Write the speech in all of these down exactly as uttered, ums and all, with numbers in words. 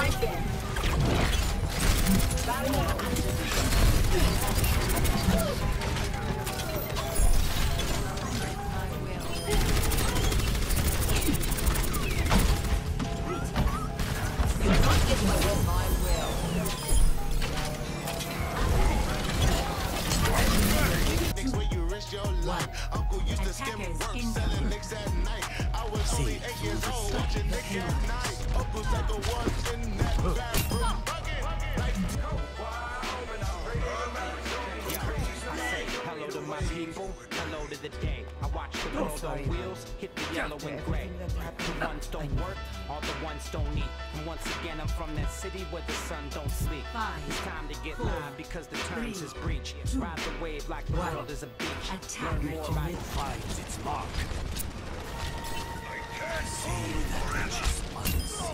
right there. Uncle used to skim work, selling nicks at night. I was only eight years old, watching Nick at night. Uncle's like a was in that bathroom bucket. Like, hello to my people, hello to the day. I watch the world on wheels, hit the yellow and gray. The ones don't work, all the ones don't eat. And once again, I'm from that city where the sun don't sleep. It's time to get live because the terms is breach. Ride the wave like the world is a beach. Learn more about it. Finds its mark. I can't see that which is unseen.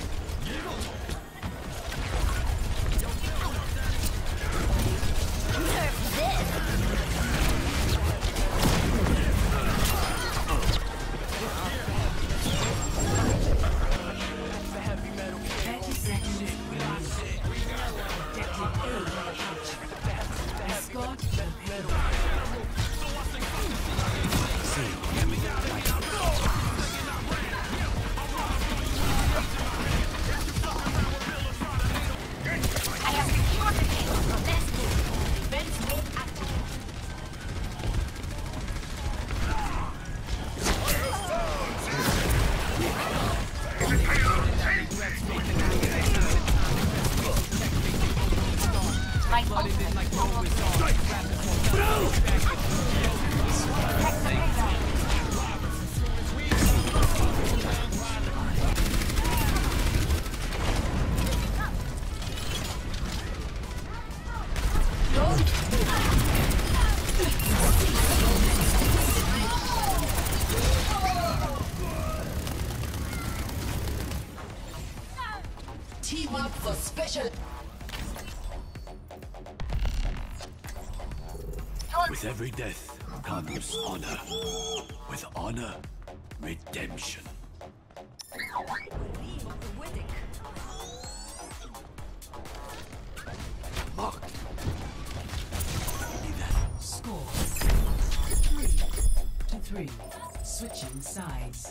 Team up for special. With every death comes honor. With honor, redemption. Mark. Score three to three. Switching sides.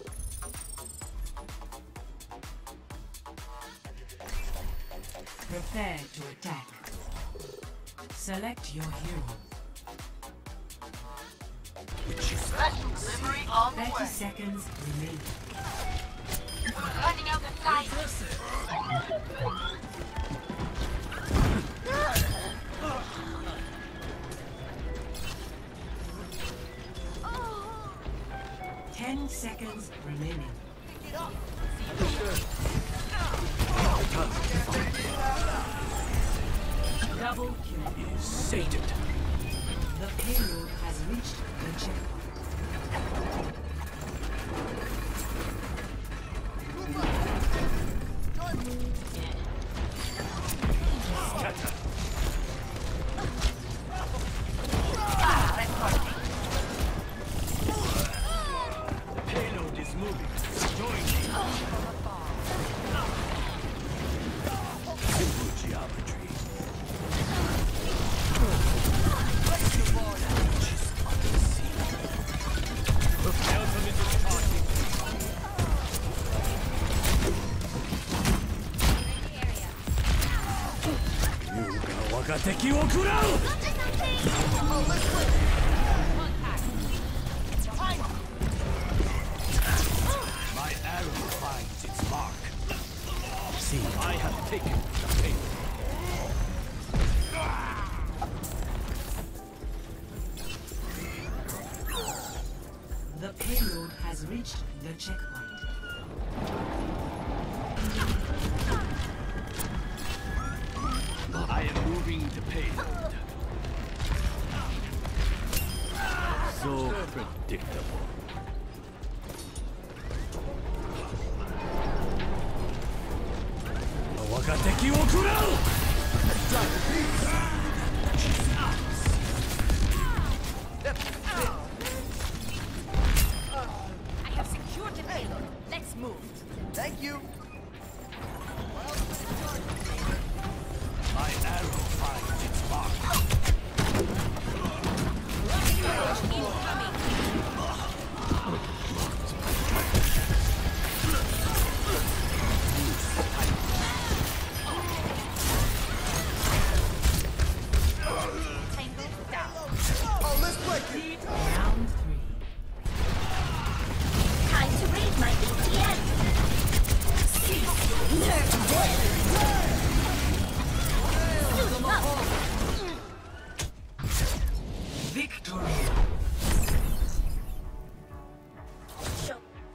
Prepare to attack. Select your hero. Special delivery on the thirty way. seconds remaining. Running out of time. Ten seconds remaining. Double kill. Is sated. The payload has reached the checkpoint. Scatter. The payload is moving. Join me. Simple geometry. My arrow finds its mark. See, I have taken the payload. The payload has reached the checkpoint. I am moving the payload. So predictable. I have secured the payload. Let's move. Thank you. My arrow finds its mark. Oh, let's break it! Round three. Time to read my d t a. Nerve Suiting up. Victory. Show.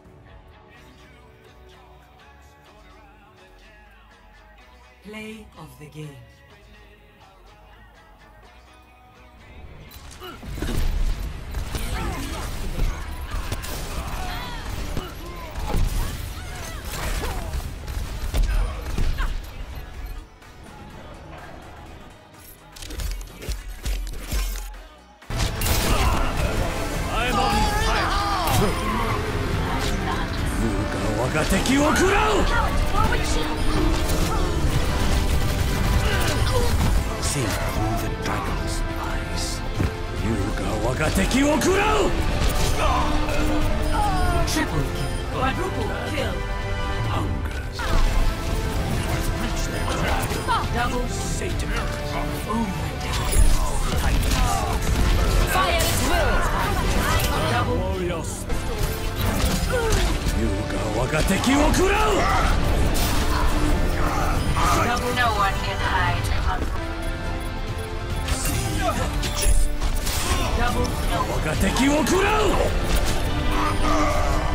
Play of the game. I'm on fire. Yuga waga teki wo kurau. Forward shield. See through the dragon's eyes. Yuga waga teki wo kurau. Triple kill. Quadruple kill. Hungers. Reach their dragon. Double Satan. overtime. Fire is will. Double Warriors. Yuga waga teki wo kurau. double No one can hide from double Waga teki wo kurau.